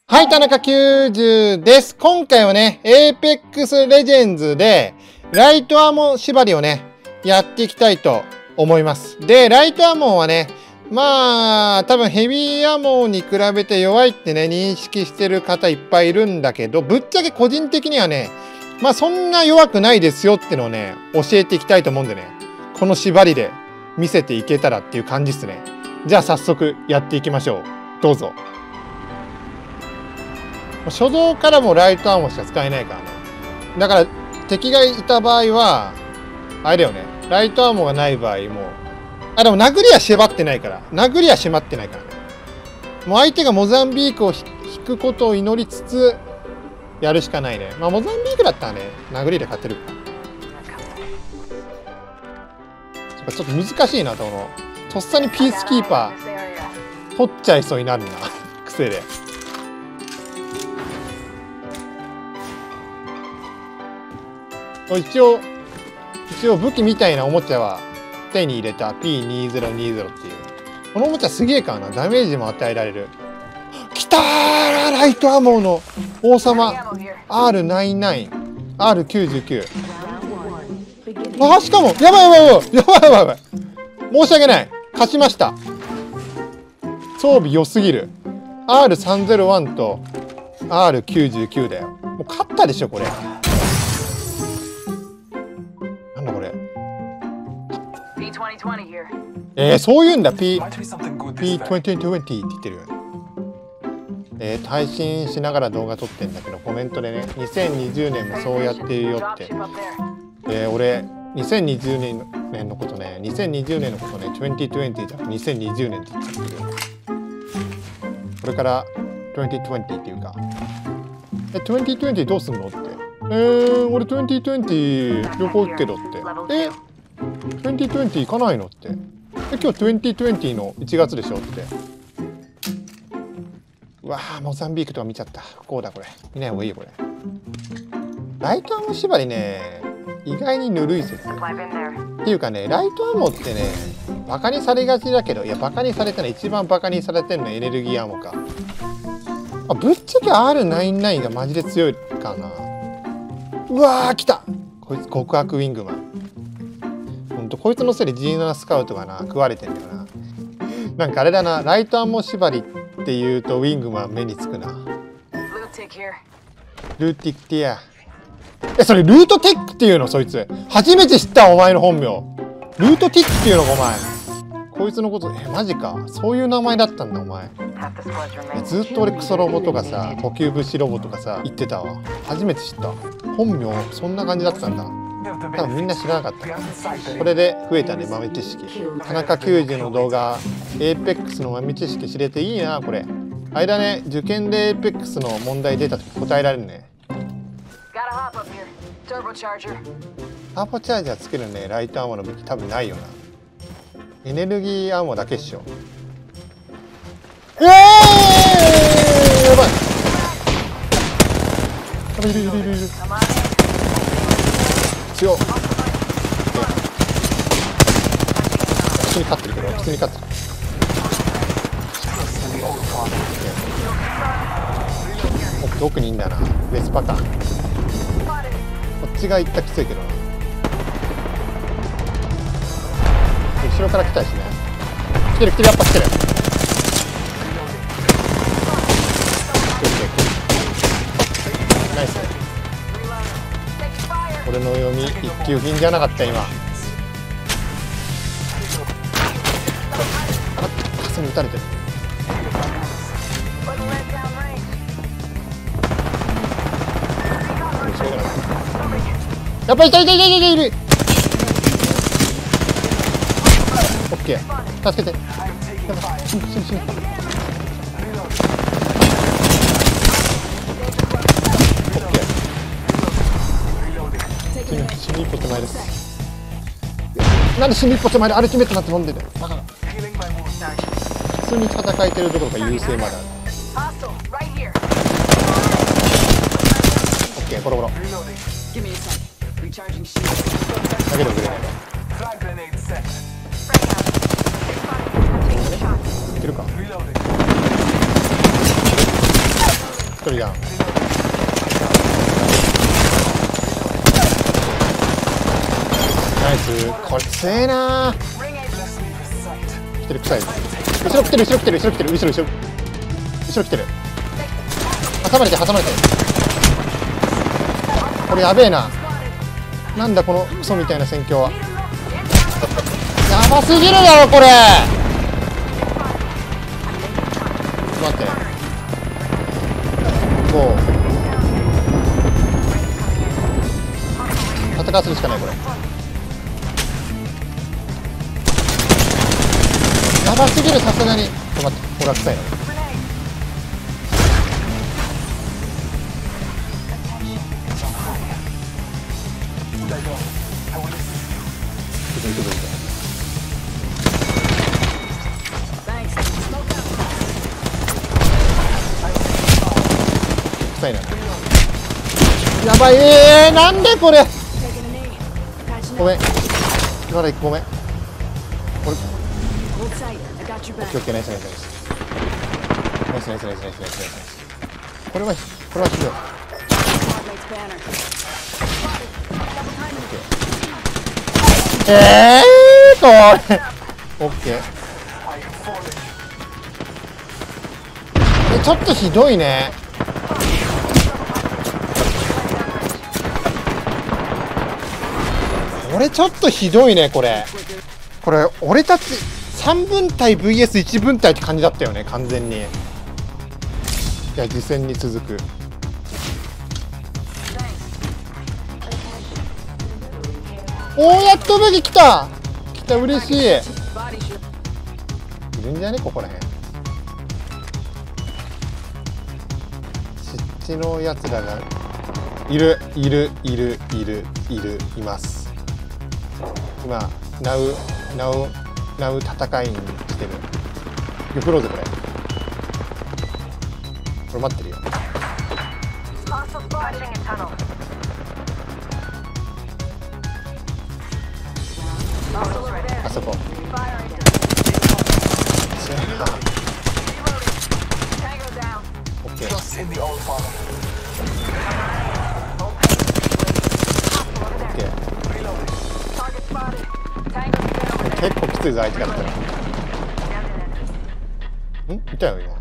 はい、田中90です。今回はね、Apex Legends で、ライトアモ縛りをね、やっていきたいと思います。で、ライトアモはね、まあ、多分ヘビーアモに比べて弱いってね、認識してる方いっぱいいるんだけど、ぶっちゃけ個人的にはね、まあそんな弱くないですよってのをね、教えていきたいと思うんでね、この縛りで見せていけたらっていう感じですね。じゃあ早速やっていきましょう。どうぞ。初動からもライトアーモしか使えないからね。だから敵がいた場合はあれだよね、ライトアーモがない場合もでも殴りは縛ってないから、殴りは締まってないからね。もう相手がモザンビークを引くことを祈りつつやるしかないね。まあモザンビークだったらね、殴りで勝てるから。ちょっと難しいな、とのとっさにピースキーパー取っちゃいそうになるな癖で。一応武器みたいなおもちゃは手に入れた P2020 っていう。このおもちゃすげえからな。ダメージも与えられる。きたー、ライトアモの王様 R99、R99。しかもやばい。申し訳ない。勝ちました。装備良すぎる。R301 と R99 だよ。もう勝ったでしょこれ。そういうんだ。P2020 って言ってる。配信しながら動画撮ってんだけど、コメントでね、2020年もそうやってるよって。俺、2020年のことね、2020年のことね、2020じゃん、2020年って言っちゃってるよ。これから2020っていうか、2020どうすんのって。俺2020旅行行くけどって。2020行かないのって。今日2020の1月でしょって。うわー、モザンビークとか見ちゃった。不幸だこれ。見ない方がいいよこれ。ライトアモ縛りね、意外にぬるい説。っていうかね、ライトアモってね、バカにされがちだけど、いやバカにされたの一番バカにされてるのはエネルギーアモか。ぶっちゃけ R99 がマジで強いかな。うわー来た。こいつ極悪ウィングマン。こいつのせいで G7 スカウトがな食われてんだよな。なんかあれだな、ライトアンモ縛りっていうとウィングマン目につくな。ルーティックティア。それルートテックっていうの？そいつ初めて知ったお前の本名。ルートティックっていうのかお前。こいつのことマジか、そういう名前だったんだお前。ずっと俺クソロボとかさ、呼吸物資ロボとかさ言ってたわ。初めて知った。本名そんな感じだったんだ。多分みんな知らなかった。これで増えたね、豆知識。田中90の動画、Apex の豆知識知れていいな、これ。あれだね、受験で Apex の問題出た時答えられるね。ターボチャージャーつけるね、ライトアーモの武器多分ないよな。エネルギーアーモだけっしょ。やばい。いる。強っ。普通に勝ってるけど、普通に勝ってる。奥にいんだな。ベスパか。こっちが行ったきついけどな。後ろから来たしね。来てるやっぱ来てる。ナイス。俺の読み一級品じゃなかった今。カスに撃たれてる。やっぱりいる。オッケー、助けて。やばい、死ぬ。死ぬ一歩手前です。なんで死ぬ一歩手前でアルティメットなんて飲んでる。だから普通に戦えてるどころか優勢まである。オッケー、ボロボロ投げろくれ。いけるか。 人やん。ナイス。これ強えな。来てる、臭い。後ろ来てる、後ろ来てる、後ろ来てる、後ろ後ろ後ろ来てる。挟まれて、挟まれて。これやべえな。なんだこのクソみたいな戦況は。やばすぎるだろこれ。待って。もう戦わせるしかないこれ。やばすぎる、さすがに。ちょっと待って、これは臭いな。臭いな。やばい、なんでこれ。ごめん。まだごめん。これ。オッケーオッケー、ナイスナイスナイス。ナイスナイスナイスナイスナイスナイス。これはひどい。これ。オッケー。ちょっとひどいね。俺ちょっとひどいねこれ。これ俺たち3分隊 vs1 分隊って感じだったよね完全に。いや次戦に続く。おー、やっと武器来た。来た、嬉しい。いるんじゃねここらへん。湿地のやつらがいます。今ナウ戦いにしてる。振ろうぜこれ。これ待ってるよ。あそこ。オッケー。結構きついぞ相手からったら。いたよ今。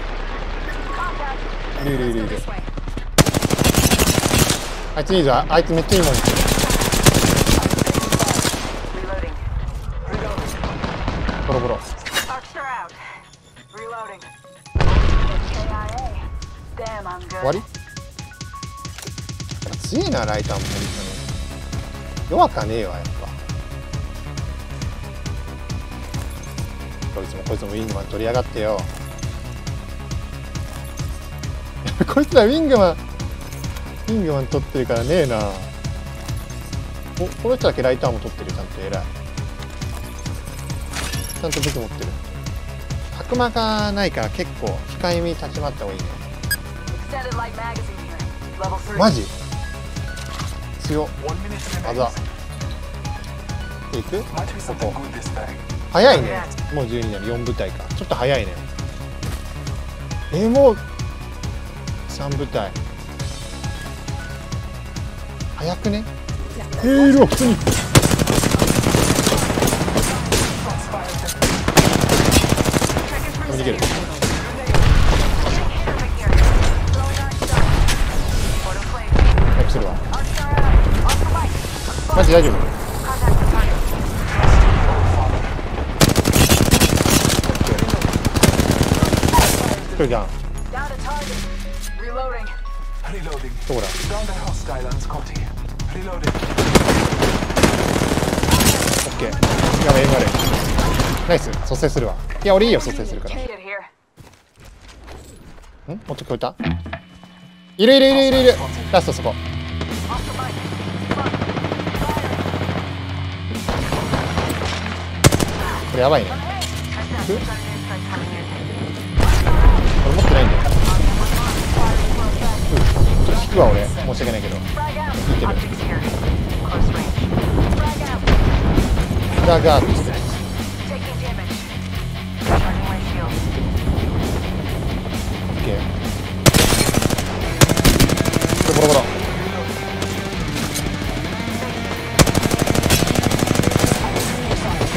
いる。あいついいぞ。あいつめっちゃいいもん。ボロボロ。終わり？強いなライターも本当に。弱かねえわやっぱ。こいつもウィングマン取りやがってよ。こいつらウィングマン取ってるからねえな。お、この人だけライターも取ってる。ちゃんと偉い。ちゃんと武器持ってる。角間がないから結構控えめに立ち回った方がいいね。マジ強っ。あざいくここ早いね。もう12になる。4部隊か。ちょっと早いね。もう3部隊早くね。普通に逃げる。早くするわ。マジ大丈夫。じゃん。どこだ。オッケー。やばい。ナイス。蘇生するわ。いや俺いいよ蘇生するから。もっと聞こえた。いる。ラストそこ。これやばいね。俺持ってないんだよ。ちょっと引くわ俺。申し訳ないけど。引いてる。ガーッとしてる。オッケー。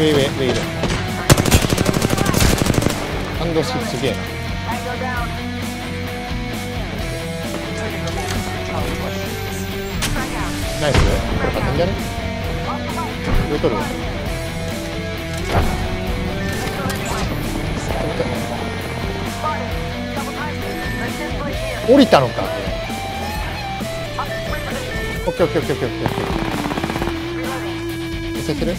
上いる。感動しすげえな。ナイス。これ勝てんじゃね？上取る。降りたのか。オッケーオッケーオッケーオッケーオッケーオッケー。見せてる？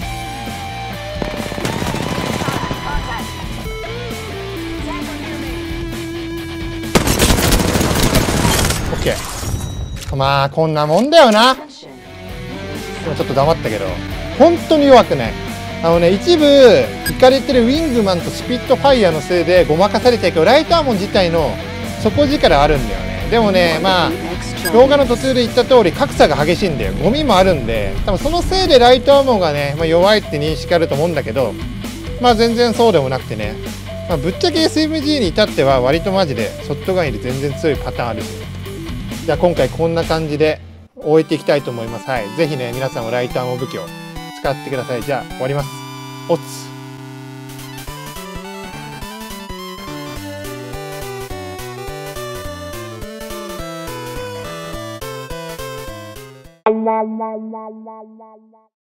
オッケー。まあこんなもんだよな。今ちょっと黙ったけど本当に弱くない。一部いかれてるウィングマンとスピットファイヤーのせいでごまかされてるけど、ライトアーモン自体の底力あるんだよね。でもね、まあ動画の途中で言った通り格差が激しいんだよ。ゴミもあるんで、多分そのせいでライトアーモンがね、弱いって認識あると思うんだけど、全然そうでもなくてね、ぶっちゃけ SMG に至っては割とマジでショットガンより全然強いパターンあるし、じゃあ今回こんな感じで終えていきたいと思います。はい、ぜひね皆さんもライトアーモン武器を使ってください。じゃあ終わります。おつ。La la la la la la